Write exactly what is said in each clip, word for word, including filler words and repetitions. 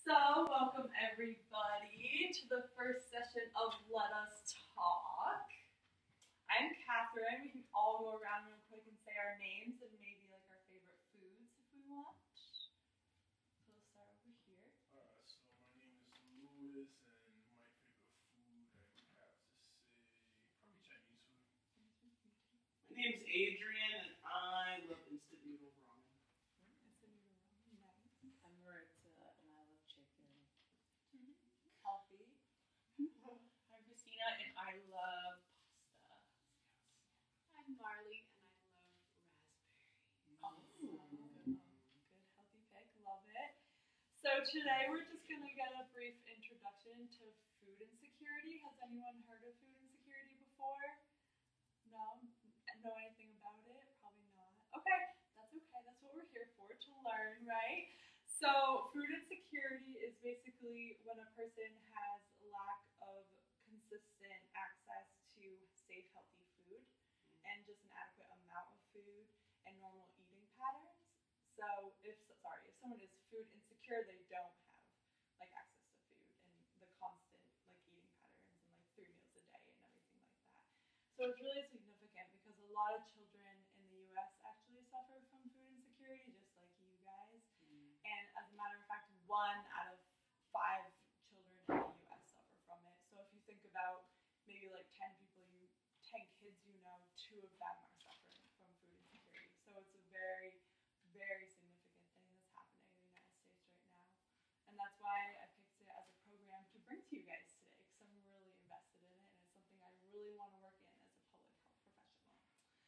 So, welcome everybody to the first session of Let Us Talk. I'm Catherine. We can all go around real quick and say our names and maybe like our favorite foods if we want. So, we'll start over here. Uh, so my name is Louis, and my favorite food I would have to say probably Chinese food. My name's Adrian, and I love instant noodle ramen. Nice. I'm Maritza, and I love chicken. Healthy. I'm Christina and I love pasta. I'm Marley and I love raspberry. Awesome. Good, good healthy pick. Love it. So today we're just going to get a brief introduction to food insecurity. Has anyone heard of food insecurity before? No? Know anything about it? Probably not. Okay, that's okay. That's what we're here for, to learn, right? So food insecurity is basically when a person has lack of consistent access to safe, healthy food and just an adequate amount of food and normal eating patterns. So if, sorry, if someone is food insecure, they don't have like access to food and the constant like eating patterns and like three meals a day and everything like that. So it's really significant because a lot of children in the U S actually suffer from food insecurity, just like you guys. And as a matter of fact, one out of five children in the U S suffer from it. So if you think about maybe like ten people you, ten kids you know, two of them are suffering from food insecurity. So it's a very, very significant thing that's happening in the United States right now. And that's why I picked it as a program to bring to you guys today, because I'm really invested in it and it's something I really want to work in as a public health professional.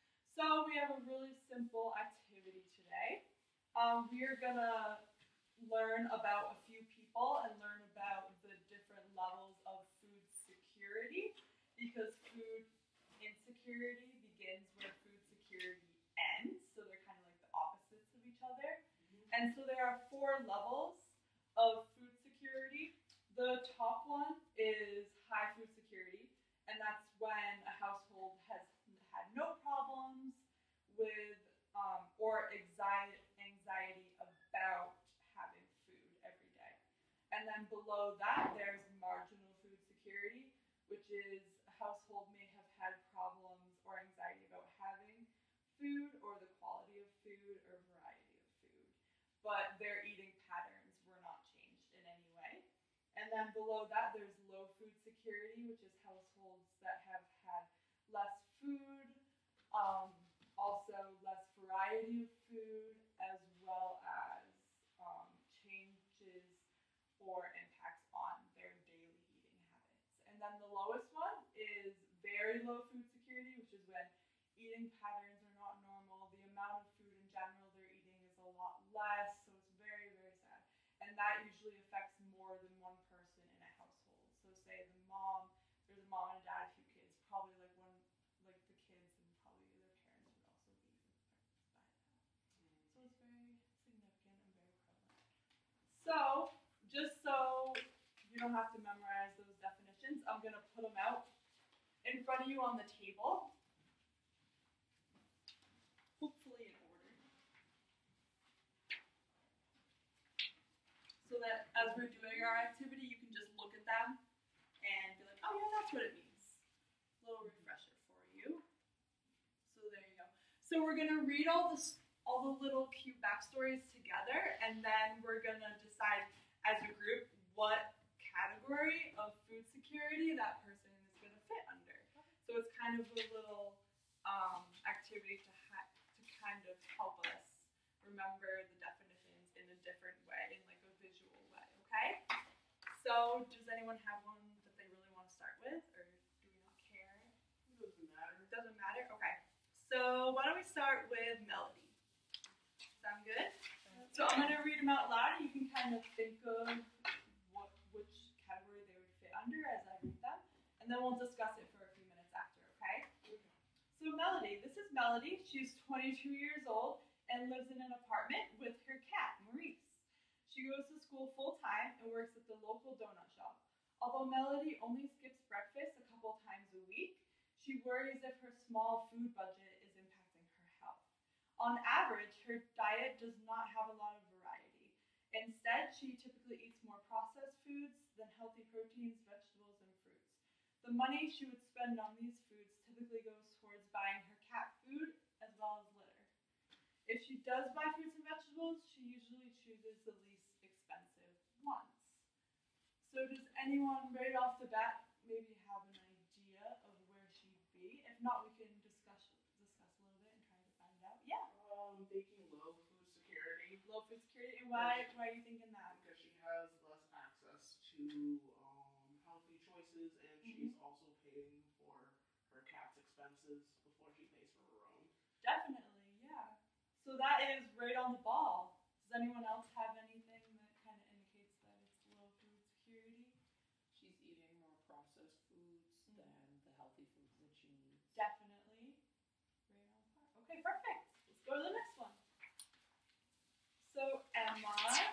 So we have a really simple activity today. Um, we are gonna learn about a few people and learn about the different levels of food security, because food insecurity begins where food security ends, so they're kind of like the opposites of each other. And so there are four levels of food security. The top one is high food security, and that's when a household has had no problems with um, or anxiety, anxiety about having food every day. And then below that, there's marginal food security, which is a household may have had problems or anxiety about having food or the quality of food or variety of food, but their eating patterns were not changed in any way. And then below that, there's low food security, which is households that have had less food, um, also less variety of food, as well as um, changes or impacts on their daily eating habits. And then the lowest one is very low food security, which is when eating patterns are not normal. The amount of food in general they're eating is a lot less, so it's very, very sad. And that usually affects more than one person in a household. So say the mom, there's a mom and a dad, a few kids, probably like one, like the kids and probably their parents would also be affected by that. So it's very significant and very prevalent. So just so you don't have to memorize those definitions, I'm gonna put them out in front of you on the table. Hopefully in order. So that as we're doing our activity, you can just look at them and be like, oh yeah, that's what it means. A little refresher for you. So there you go. So we're gonna read all this, all the little cute backstories together, and then we're gonna decide as a group what category of food security that person is gonna fit under. So it's kind of a little um, activity to ha to kind of help us remember the definitions in a different way, in like a visual way, okay? So does anyone have one that they really want to start with, or do we not care? It doesn't matter. It doesn't matter? Okay. So why don't we start with Melody? Sound good? So I'm going to read them out loud, and you can kind of think of what, which category they would fit under as I read them, and then we'll discuss it for a few minutes after, okay? So Melody, this is Melody. She's twenty-two years old and lives in an apartment with her cat, Maurice. She goes to school full-time and works at the local donut shop. Although Melody only skips breakfast a couple times a week, she worries if her small food budget is impacting her health. On average, her diet does not have a lot of variety, Instead, she typically eats more processed foods than healthy proteins, vegetables, and fruits. The money she would spend on these foods typically goes towards buying her cat food as well as litter. If she does buy fruits and vegetables, she usually chooses the least expensive ones. So does anyone right off the bat maybe have an idea of where she'd be? If not, we can discuss discuss a little bit and try to find out. Yeah. Um, thinking low food security. Low food security. And why why are you thinking that? Because she has less access to um, healthy choices, and she's also paying for her cat's expenses before she pays for her own. Definitely, yeah. So that is right on the ball. Does anyone else have anything that kind of indicates that it's low food security? She's eating more processed foods than the healthy foods that she needs. Definitely. Right on par. Okay, perfect. Let's go to the next one. So Emma,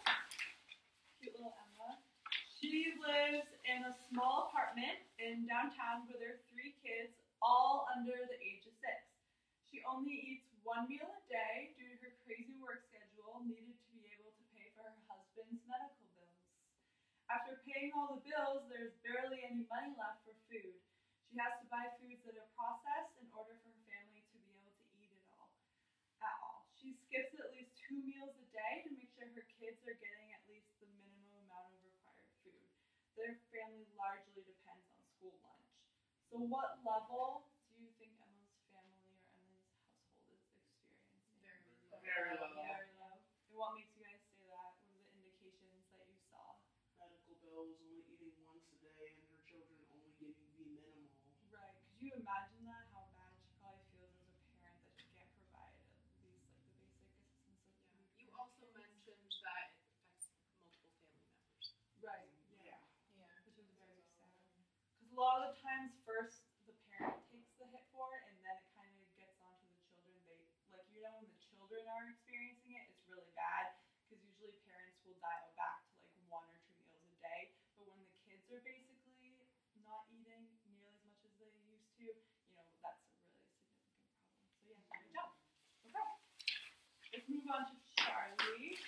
cute little Emma, she lives in a small apartment in downtown with her three kids, all under the age of six. She only eats one meal a day due to her crazy work schedule needed to be able to pay for her husband's medical bills. After paying all the bills, there's barely any money left for food. She has to buy foods that are processed in order for her family to be able to eat it all. At all. She skips at least two meals a day to make sure her kids are getting at least the minimum amount of required food. Their family largely depends on school lunch. So what level do you think Emma's family or Emma's household is experiencing? Very Very low. Very low. And what makes you guys say that? What are the indications that you saw? Medical bills, only eating once a day, and her children only getting the minimal. Right. Could you imagine that? How bad she probably feels as a parent that she can't provide at least like the basic assistance of Yeah. food. You for her also kids. mentioned that it affects multiple family members. Right. Yeah. Yeah. Which is very sad. Because a lot of the times, first the parent takes the hit for it, and then it kind of gets onto the children. They like you know when the children are experiencing it, it's really bad because usually parents will dial back to like one or two meals a day. But when the kids are basically not eating nearly as much as they used to, you know that's a really significant problem. So yeah, good job. Okay, let's move on to Charlie.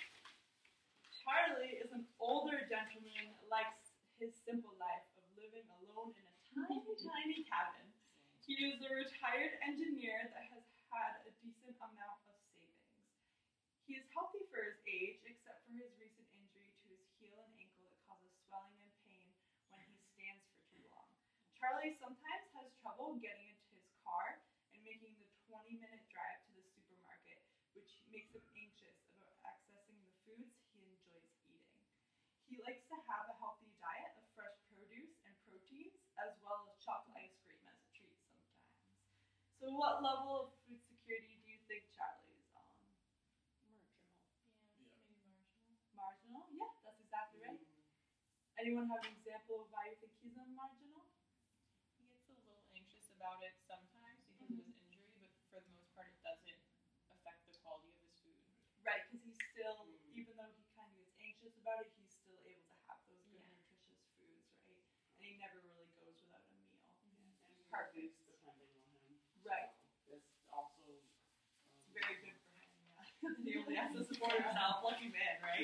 Charlie is an older gentleman, likes his simple life of living alone in a tiny, tiny cabin. He is a retired engineer that has had a decent amount of savings. He is healthy for his age, except for his recent injury to his heel and ankle that causes swelling and pain when he stands for too long. Charlie sometimes has trouble getting into his car and making the twenty minute drive to the supermarket, which makes him anxious about accessing the foods he enjoys eating. He likes to have a healthy diet of fresh produce and proteins, as well as chocolate ice cream as a treat sometimes. So what level of food security do you think Charlie is on? Marginal. Yeah. Maybe marginal. Marginal? Yeah, that's exactly right. Mm, Anyone have an example of why you think he's on marginal? He gets a little anxious about it sometimes because of his injury, but for the most part, it doesn't affect the quality of his food. Right, because he's still, Mm. even though he kind of gets anxious about it, he's still able to have those good Yeah. nutritious foods, right? And he never really goes without a meal. and Perfect. he's depending on him. Right. So it's also um, It's very good for him, yeah. He only has to support himself. Lucky man, right?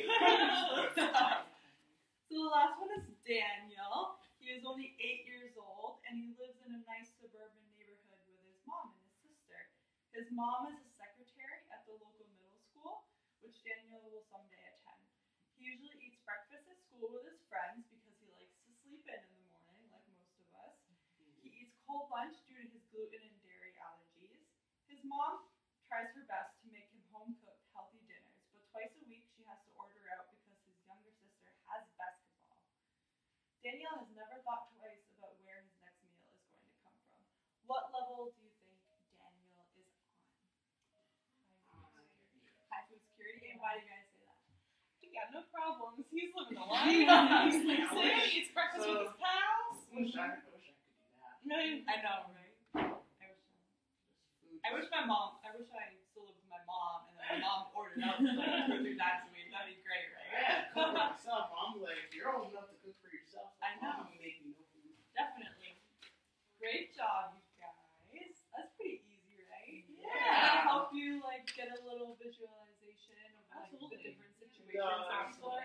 So the last one is Daniel. He is only eight years old, and he lives in a nice suburban neighborhood with his mom and his sister. His mom is a secretary at the local middle school, which Daniel will someday attend. He usually eats breakfast at school with his friends because he likes to sleep in in the morning, like most of us. He eats cold lunch due to his gluten and dairy allergies. His mom tries her best to make him home-cooked, healthy dinners, but twice a week she has to order out because his younger sister has basketball. Daniel has never thought twice about where his next meal is going to come from. What level do you think Daniel is on? High food security? And why do you guys say that? He got no problems. He's living the life. Yeah. He sleeps I in. wish- He eats breakfast so- with his pals. Wish I, I wish I could do that. No, you- I know, right? I wish I Just food. I wish my mom, I wish I still lived with my mom, and then my mom ordered out like two or three times a week. That'd be great, right? Yeah, cook for myself. I'm like, if you're old enough to cook for yourself, I know. I'm gonna make you no food. Definitely. Great job, you guys. That's pretty easy, right? Yeah. Did that help you like get a little visualization of like Absolutely. the different situations No, that people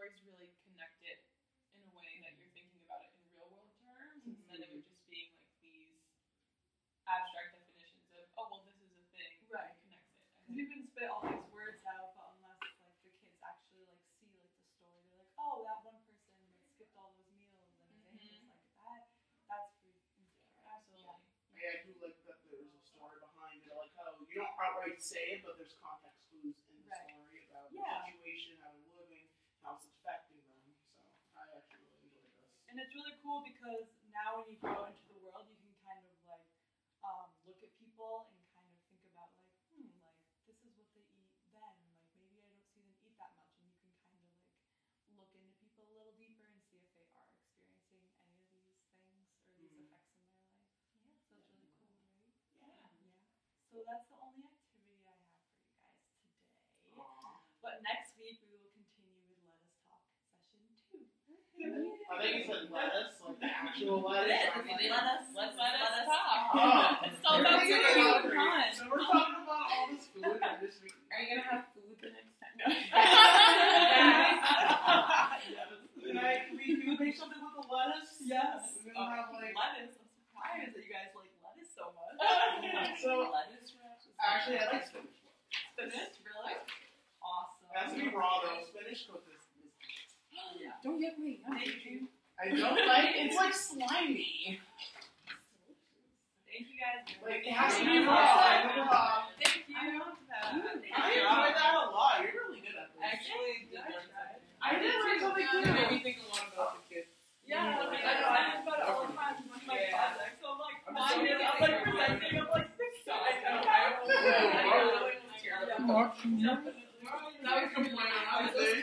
stories really connect it in a way that you're thinking about it in real world terms instead of it just being like these abstract definitions of, oh well, this is a thing. Right. It connects it. I Because you think. can spit all these words out, but unless like the kids actually like see like the story, they're like, oh, that one person like skipped all those meals and is anxious like that. That's food insecurity. Absolutely. Yeah, I do like that there's a story behind it. I like how you don't outright say it, but there's context clues in the Right. story about Yeah. the situation, how they're living, how it's affecting them. So I actually really enjoy this. And it's really cool because now when you go out into the world, you can kind of like um, look at people and kind of think about like, hmm, like this is what they eat then. Like maybe I don't see them eat that much, and you can kind of like look into people a little deeper and see if they are experiencing any of these things or these Mhm. effects in their life. Yeah, so it's really cool, right? Yeah. Yeah. So that's the only activity I have for you guys today. Aw. But next week we will continue with Let Us Talk session two. I think you said lettuce, like the actual lettuce. It is. I'm like, Let us Let's let let us us talk. Oh. It's so You're that's thinking so about cute. food. So we're talking about all this food and this week. Are you gonna have food the next time? Can I, can we do make something with the lettuce? Yes. We're gonna have like. lettuce. I'm surprised that you guys like lettuce so much. So Lettuce wraps? actually, I like spinach. Spinach, really? Awesome. It has to be raw though. Spinach cooked is. is Yeah. Don't get me. Thank you. I don't like. It's like slimy. Thank you guys. Like it has to be raw. Thank you. I love that. I enjoyed that a lot. You're really good at this. Actually, I tried. I did learn something It too. made me think a lot about the kids. Yeah, Mm. like, I know. I think about it all the time with my Yeah. project. So I'm like, I'm I'm, so I'm like excited. presenting. I'm like, this So guy. I know. I Yeah. know. Yeah. Now we can play around with